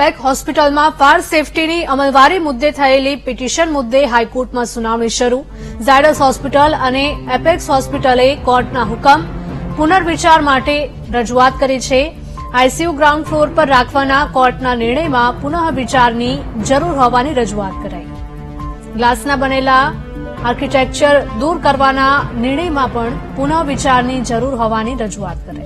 Back હોસ્પિટલમાં fire સેફટીની અમલવારી મુદ્દે થયેલી પિટિશન મુદ્દે હાઈકોર્ટમાં સુનાવણી શરૂ। ઝાયડસ હોસ્પિટલ અને એપેક્સ હોસ્પિટલે કોર્ટના હુકમ પુનર્વિચાર માટે રજૂઆત કરી છે। આઈસીયુ ગ્રાઉન્ડ ફ્લોર પર રાખવાના કોર્ટના નિર્ણયમાં પુનઃવિચારની જરૂર હોવાની રજૂઆત કરાઈ। ગ્લાસના બનેલા આર્કિટેક્ચર દૂર કરવાના નિર્ણયમાં પણ પુનઃવિચારની જરૂર હોવાની રજૂઆત કરાઈ।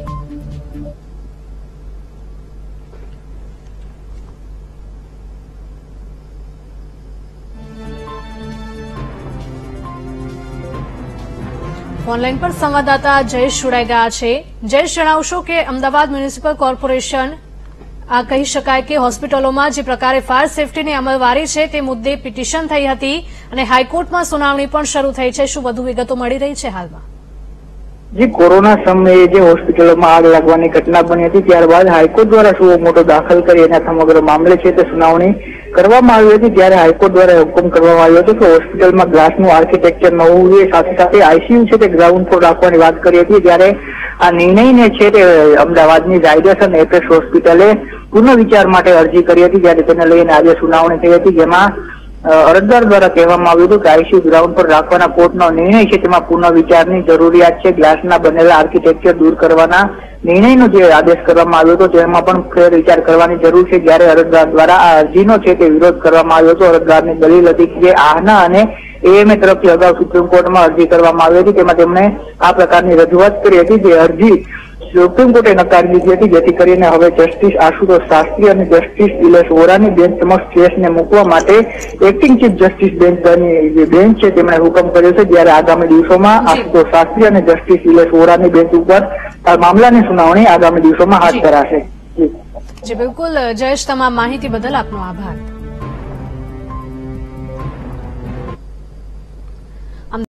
ऑनलाइन पर संवाददाता जयेश जोड़ाई गया है। जयेश, जणावशो के अमदावाद म्युनिसिपल कॉर्पोरेशन आ कही शकाय के होस्पिटलों जे प्रकारे फायर सेफ्टीनी अमलवारी छे ते मुद्दे पिटिशन थई हती अने हाईकोर्टमां सुनावणी पण शरू थई छे। शुं वधु विगतो मळी रही छे हालमां? जी, कोरोना समये जे होस्पिटलों में आग लगवानी घटना बनी थी त्यारबाद हाईकोर्ट द्वारा सुओ मोटो दाखल करी एना समग्र मामले छे ते सुनावणी करवामां आवी हती। त्यारे हाईकोर्ट द्वारा हुकम करवामां आव्यो हतो के होस्पिટલમાં ગ્લાસનું આર્કિટેક્ચર નવું જોઈએ, સાથે સાથે આઈસીયુ છે તે ગ્રાઉન્ડ ફ્લોર રાખવાની વાત કરી હતી। ત્યારે આ નિર્ણયને છે તે અમદાવાદની ઝાયડસ અને એપેક્સ હોસ્પિટલે પુનઃવિચાર માટે અરજી કરી હતી। ત્યારે તેને લઈને આજે સુનાવણી થઈ હતી, જેમાં અરજદાર દ્વારા કહેવામાં આવ્યું હતું કે આઈસીયુ ગ્રાઉન્ડ પર રાખવાના કોર્ટનો નિર્ણય છે તેમાં પુનઃવિચારની જરૂરિયાત છે। ગ્લાસના બનેલા આર્કિટેક્ચર દૂર કરવાના નિર્ણયનો જે આદેશ કરવામાં આવ્યો હતો તેમાં પણ ફેર વિચાર કરવાની જરૂર છે। જ્યારે અરજદાર દ્વારા આ અરજીનો છે તે વિરોધ કરવામાં આવ્યો હતો। અરજદારની દલીલ હતી કે આહના અને એએમએ તરફથી અગાઉ સુપ્રીમ કોર્ટમાં અરજી કરવામાં આવી હતી, તેમાં તેમણે આ પ્રકારની રજૂઆત કરી હતી। જે અરજી સુપ્રીમ કોર્ટે નકારી દીધી હતી, જેથી કરીને હવે જસ્ટિસ આશુતોષ શાસ્ત્રી અને જસ્ટિસ દિલેશ વોરાની બેન્ચ સમક્ષ કેસને મૂકવા માટે એક્ટિંગ ચીફ જસ્ટિસ બેન્ચની જે બેન્ચ છે તેમણે હુકમ કર્યો છે। જ્યારે આગામી દિવસોમાં આશુતોષ શાસ્ત્રી અને જસ્ટિસ દિલેશ વોરાની બેન્ચ ઉપર આ મામલાની સુનાવણી આગામી દિવસોમાં હાથ ધરાશે। જી બિલકુલ જયેશ, તમામ માહિતી બદલ આપનો આભાર।